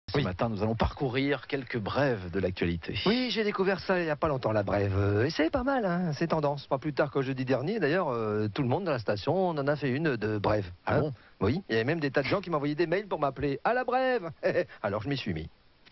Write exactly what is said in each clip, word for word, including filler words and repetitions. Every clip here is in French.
Ce Oui. matin, nous allons parcourir quelques brèves de l'actualité. Oui, j'ai découvert ça il n'y a pas longtemps, la brève. Euh, Et c'est pas mal, hein, c'est tendance. Pas plus tard que jeudi dernier, d'ailleurs, euh, tout le monde dans la station, on en a fait une de brève. Ah bon? Oui, il y avait même des tas de gens qui m'envoyaient des mails pour m'appeler à la brève. Alors je m'y suis mis.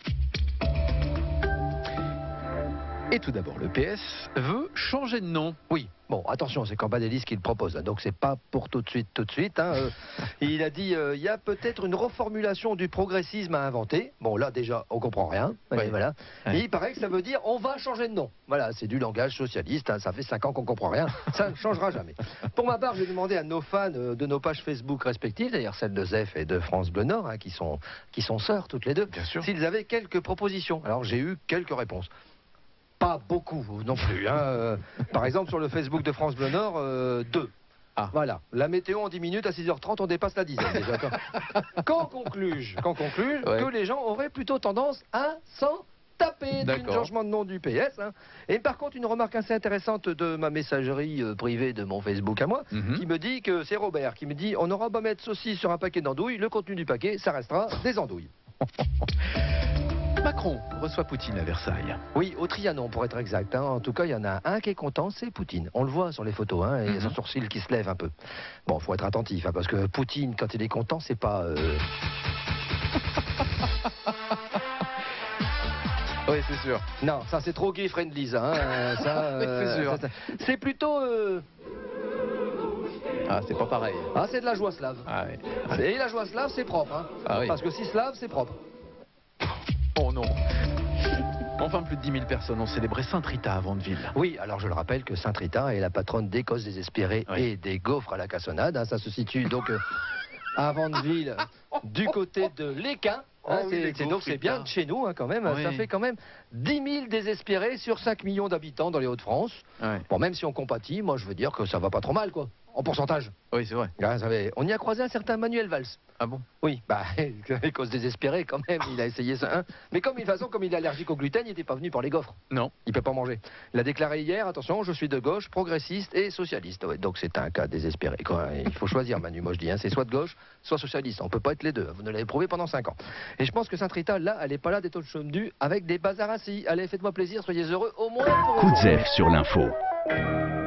Et tout d'abord, le P S veut changer de nom. Oui, bon, attention, c'est Cambadélis qui le propose, hein, donc c'est pas pour tout de suite, tout de suite. Hein, euh, il a dit, euh, il y a peut-être une reformulation du progressisme à inventer. Bon, là déjà, on comprend rien. Oui. Et voilà. Ouais. Et il paraît que ça veut dire, on va changer de nom. Voilà, c'est du langage socialiste. Hein, ça fait cinq ans qu'on comprend rien. Ça ne changera jamais. Pour ma part, j'ai demandé à nos fans euh, de nos pages Facebook respectives, d'ailleurs celle de Zef et de France Bleu Nord, hein, qui sont qui sont sœurs toutes les deux, Bien sûr. s'ils avaient quelques propositions. Alors j'ai eu quelques réponses. Pas beaucoup non plus. Hein. Euh, Par exemple, sur le Facebook de France Bleu Nord, euh, deux. Ah. Voilà, la météo en dix minutes, à six heures trente, on dépasse la dizaine déjà. Qu'en concluge, qu'en concluge Ouais. que les gens auraient plutôt tendance à s'en taper du D'accord. changement de nom du P S. Hein. Et par contre, une remarque assez intéressante de ma messagerie euh, privée de mon Facebook à moi, Mhm. qui me dit que c'est Robert, qui me dit on aura beau mettre saucisse sur un paquet d'andouilles, le contenu du paquet, ça restera des andouilles. Macron reçoit Poutine à Versailles. Oui, au Trianon pour être exact. Hein. En tout cas, il y en a un qui est content, c'est Poutine. On le voit sur les photos, hein, il y a son Mhm. sourcil qui se lève un peu. Bon, faut être attentif, hein, parce que Poutine, quand il est content, c'est pas... euh, Oui, c'est sûr. Non, ça c'est trop gay friendly, ça. Hein. Ça, Oui, c'est sûr. ça, ça- c'est plutôt... euh, Ah, c'est pas pareil. Ah, c'est de la joie slave. Ah, oui. Et la joie slave, c'est propre. Hein. Ah oui. Parce que si slave, c'est propre. Oh non. Enfin, plus de dix mille personnes ont célébré Sainte-Rita à Vandeville. Oui, alors je le rappelle que Sainte-Rita est la patronne des cosses désespérées Oui. et des gaufres à la cassonade. Hein. Ça se situe donc euh, à Vandeville, du côté de l'Équin. Hein, Oh oui, c'est- les c'est donc gaufres, c'est bien Rita. de chez nous, hein, quand même. Oui. Ça fait quand même dix mille désespérés sur cinq millions d'habitants dans les Hauts-de-France. Ouais. Bon, même si on compatit, moi je veux dire que ça va pas trop mal, quoi. En pourcentage. Oui, c'est vrai. Hein, ça avait- On y a croisé un certain Manuel Valls. Ah bon? Oui, bah, les causes désespérées quand même, il a essayé ça. Hein. Mais comme de toute façon, comme il est allergique au gluten, il n'était pas venu pour les gaufres. Non. Il peut pas manger. Il a déclaré hier, attention, je suis de gauche, progressiste et socialiste. Ouais, donc c'est un cas désespéré, quoi. Il faut choisir, Manu, moi je dis, hein, c'est soit de gauche, soit socialiste. On peut pas être les deux, vous nous l'avez prouvé pendant cinq ans. Et je pense que Sainte-Rita, là, elle est pas là d'être au chômage avec des bazars assis. Allez, faites-moi plaisir, soyez heureux, au moins pour... Coup de zef sur l'info.